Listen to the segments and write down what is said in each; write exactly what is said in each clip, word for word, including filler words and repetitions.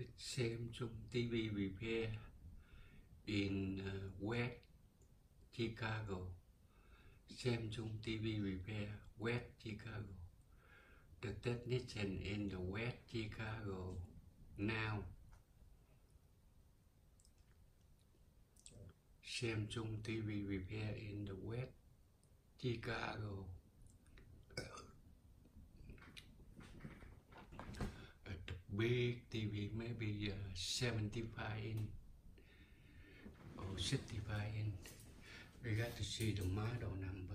Samsung T V repair in uh, West Chicago. Samsung T V repair, West Chicago. The technician in the West Chicago now. Samsung T V repair in the West Chicago. A big T V, maybe uh, seventy-five inch or sixty-five inch. We got to see the model number.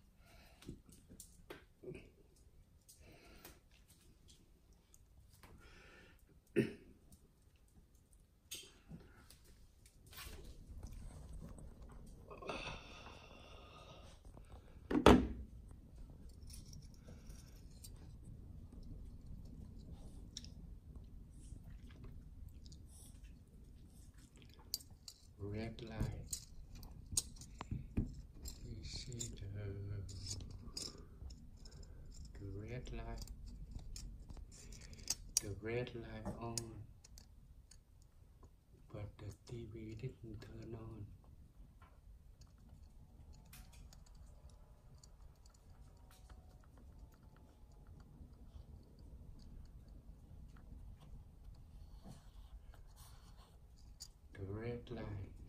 Red light. We see the, the red light. The red light on, but the T V didn't turn on. The red light.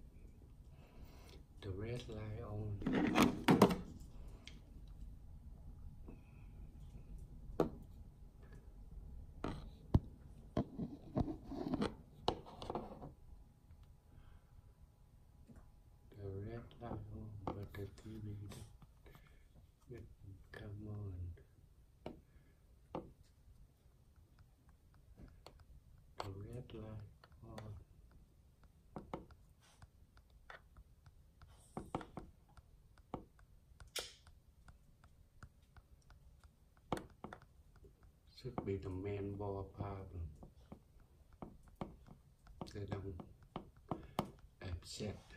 The red light on. The red light on, but the T V didn't come on. The red light on. Should be the main board problem. They don't accept.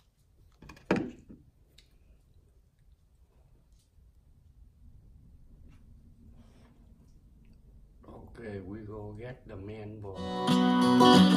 Okay, we go get the main board.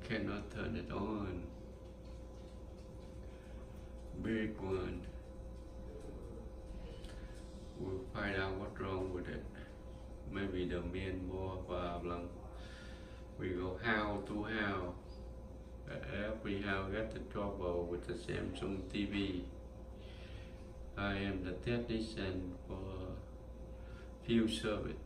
cannot turn it on. Big one. We'll find out what's wrong with it. Maybe the main more problem. We go how to how. Every how got the trouble with the Samsung T V. I am the technician for field service.